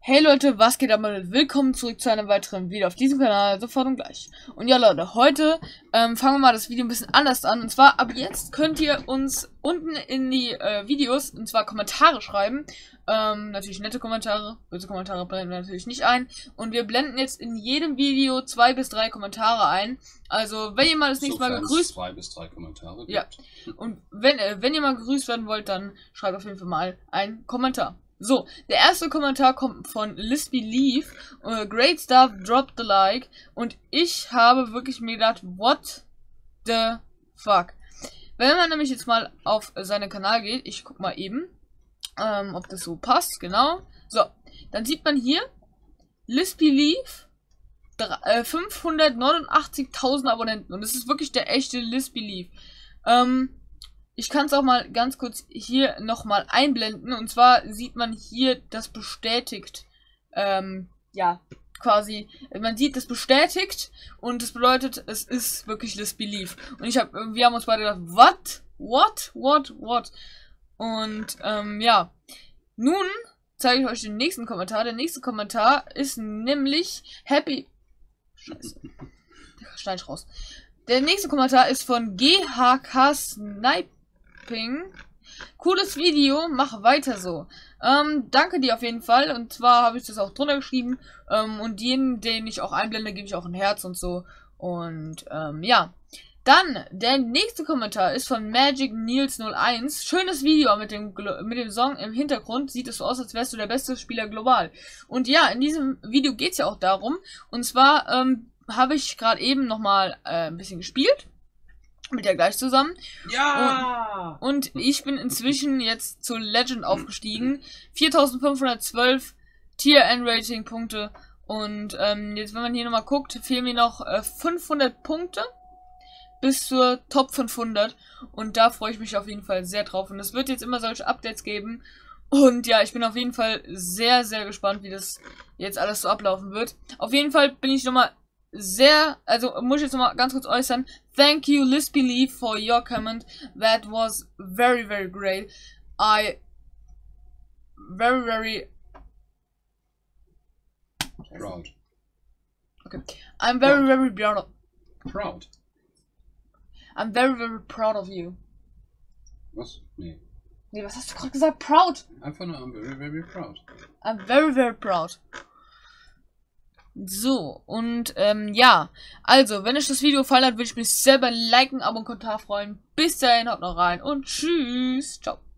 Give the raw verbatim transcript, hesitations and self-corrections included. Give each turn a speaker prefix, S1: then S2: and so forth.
S1: Hey Leute, was geht ab? Willkommen zurück zu einem weiteren Video auf diesem Kanal, sofort und gleich. Und ja Leute, heute ähm, fangen wir mal das Video ein bisschen anders an. Und zwar, ab jetzt könnt ihr uns unten in die äh, Videos, und zwar Kommentare schreiben. Ähm, natürlich nette Kommentare, böse Kommentare blenden wir natürlich nicht ein. Und wir blenden jetzt in jedem Video zwei bis drei Kommentare ein. Also, wenn ihr mal das nächste Mal gegrüßt...
S2: zwei bis drei Kommentare gibt.
S1: Ja, und wenn, äh, wenn ihr mal gegrüßt werden wollt, dann schreibt auf jeden Fall mal einen Kommentar. So, der erste Kommentar kommt von Lispy Leaf. Uh, great stuff, drop the like. Und ich habe wirklich mir gedacht, what the fuck. Wenn man nämlich jetzt mal auf seinen Kanal geht, ich guck mal eben, ähm, ob das so passt, genau. So, dann sieht man hier, Lispy Leaf, äh, fünfhundertneunundachtzigtausend Abonnenten. Und das ist wirklich der echte Lispy Leaf. Ähm, Ich kann es auch mal ganz kurz hier nochmal einblenden. Und zwar sieht man hier das bestätigt. Ähm, ja, quasi. Man sieht das bestätigt. Und das bedeutet, es ist wirklich Lispy Leaf. Und ich habe, wir haben uns beide gedacht, what? What? What? What? Und, ähm, ja. Nun zeige ich euch den nächsten Kommentar. Der nächste Kommentar ist nämlich Happy... Scheiße. Schneid ich raus. Der nächste Kommentar ist von G H K Snipe. Cooles Video, mach weiter so. Ähm, danke dir auf jeden Fall. Und zwar habe ich das auch drunter geschrieben. Ähm, und jeden, den ich auch einblende, gebe ich auch ein Herz und so. Und ähm, ja. Dann, der nächste Kommentar ist von Magic Nils null eins. Schönes Video mit dem, mit dem Song im Hintergrund. Sieht es so aus, als wärst du der beste Spieler global. Und ja, in diesem Video geht es ja auch darum. Und zwar ähm, habe ich gerade eben nochmal äh, ein bisschen gespielt. Mit der gleich zusammen.
S2: Ja!
S1: Und, und ich bin inzwischen jetzt zur Legend aufgestiegen. viertausendfünfhundertzwölf Tier-N-Rating-Punkte. Und ähm, jetzt, wenn man hier nochmal guckt, fehlen mir noch äh, fünfhundert Punkte bis zur Top fünfhundert. Und da freue ich mich auf jeden Fall sehr drauf. Und es wird jetzt immer solche Updates geben. Und ja, ich bin auf jeden Fall sehr, sehr gespannt, wie das jetzt alles so ablaufen wird. Auf jeden Fall bin ich nochmal sehr, also muss ich jetzt nochmal ganz kurz äußern. Thank you, Lispy Leaf, for your comment. That was very, very great. I very, very
S2: proud.
S1: Okay. I'm very, very proud.
S2: Proud.
S1: I'm very, very proud of you.
S2: Was? Nee.
S1: Nee, was hast du gerade gesagt? Proud.
S2: Einfach nur I'm very, very proud.
S1: I'm very, very proud. So, und ähm, ja, also, wenn euch das Video gefallen hat, würde ich mich selber liken, Abo und Kommentar freuen. Bis dahin, haut noch rein und tschüss. Ciao.